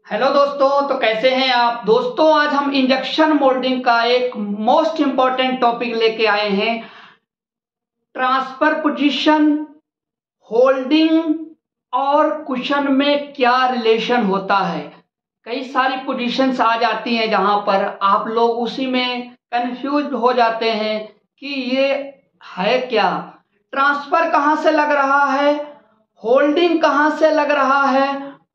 Hello दोस्तों, तो कैसे हैं आप दोस्तों। आज हम इंजेक्शन मोल्डिंग का एक मोस्ट इंपॉर्टेंट टॉपिक लेके आए हैं। ट्रांसफर पोजीशन, होल्डिंग और कुशन में क्या रिलेशन होता है। कई सारी पोजीशंस आ जाती हैं जहां पर आप लोग उसी में कंफ्यूज हो जाते हैं कि ये है क्या, ट्रांसफर कहां से लग रहा है, होल्डिंग कहां से लग रहा है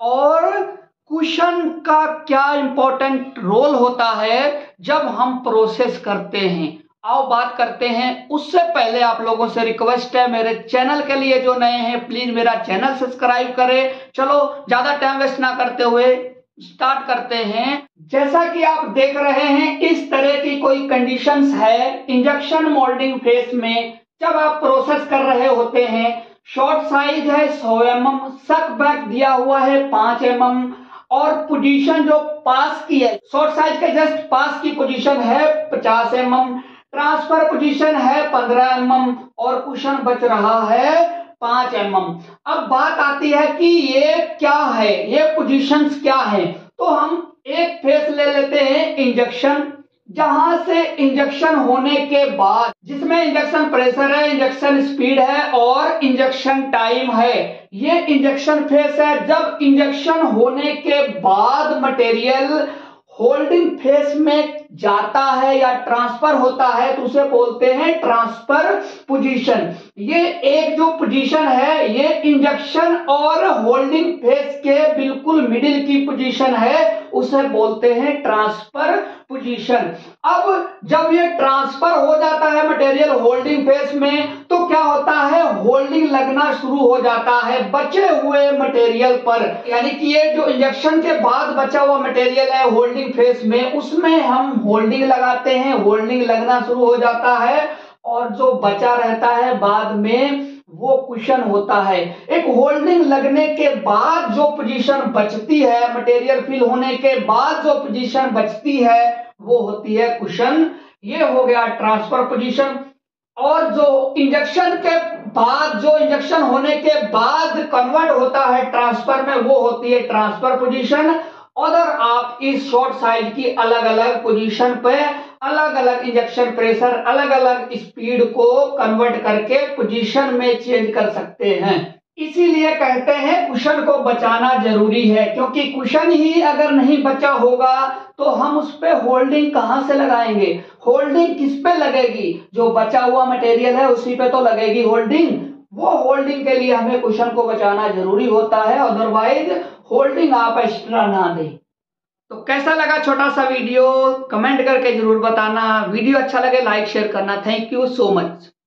और कुशन का क्या इंपॉर्टेंट रोल होता है जब हम प्रोसेस करते हैं। आओ बात करते हैं। उससे पहले आप लोगों से रिक्वेस्ट है, मेरे चैनल के लिए जो नए हैं प्लीज मेरा चैनल सब्सक्राइब करें। चलो ज्यादा टाइम वेस्ट ना करते हुए स्टार्ट करते हैं। जैसा कि आप देख रहे हैं, इस तरह की कोई कंडीशंस है इंजेक्शन मोल्डिंग फेस में। जब आप प्रोसेस कर रहे होते हैं, शॉर्ट साइज है 100 mm, सक बैक दिया हुआ है 5 mm और पोजीशन जो पास की है, शॉर्ट साइज के जस्ट पास की पोजीशन है 50 mm, ट्रांसफर पोजीशन है 15 mm और कुशन बच रहा है 5 mm। अब बात आती है कि ये क्या है, ये पोजीशंस क्या है। तो हम एक फेस ले लेते हैं इंजेक्शन, जहां से इंजेक्शन होने के बाद, जिसमें इंजेक्शन प्रेशर है, इंजेक्शन स्पीड है और इंजेक्शन टाइम है। ये इंजेक्शन फेस है। जब इंजेक्शन होने के बाद मटेरियल होल्डिंग फेस में जाता है या ट्रांसफर होता है तो उसे बोलते हैं ट्रांसफर पोजीशन। ये एक जो पोजीशन है, ये इंजेक्शन और होल्डिंग फेस के बिल्कुल मिडिल की पोजीशन है, उसे बोलते हैं ट्रांसफर पोजीशन। अब जब ये ट्रांसफर हो जाता है मटेरियल होल्डिंग फेस में, तो क्या होता है, होल्डिंग लगना शुरू हो जाता है बचे हुए मटेरियल पर। यानी कि ये जो इंजेक्शन के बाद बचा हुआ मटेरियल है होल्डिंग फेस में, उसमें हम होल्डिंग लगाते हैं, होल्डिंग लगना शुरू हो जाता है और जो बचा रहता है बाद में वो कुशन होता है। एक होल्डिंग लगने के बाद जो पोजीशन बचती है, मटेरियल फिल होने के बाद जो पोजीशन बचती है वो होती है कुशन। ये हो गया ट्रांसफर पोजीशन। और जो इंजेक्शन के बाद, जो इंजेक्शन होने के बाद कन्वर्ट होता है ट्रांसफर में, वो होती है ट्रांसफर पोजीशन। अगर आप इस शॉर्ट साइज की अलग अलग पोजीशन पे अलग अलग इंजेक्शन प्रेशर, अलग अलग स्पीड को कन्वर्ट करके पोजीशन में चेंज कर सकते हैं। इसीलिए कहते हैं कुशन को बचाना जरूरी है, क्योंकि कुशन ही अगर नहीं बचा होगा तो हम उस पे होल्डिंग कहां से लगाएंगे। होल्डिंग किस पे लगेगी, जो बचा हुआ मटेरियल है उसी पे तो लगेगी होल्डिंग। वो होल्डिंग के लिए हमें कुशन को बचाना जरूरी होता है, अदरवाइज होल्डिंग आप एक्स्ट्रा ना दें। तो कैसा लगा छोटा सा वीडियो, कमेंट करके जरूर बताना। वीडियो अच्छा लगे लाइक शेयर करना। Thank you so much.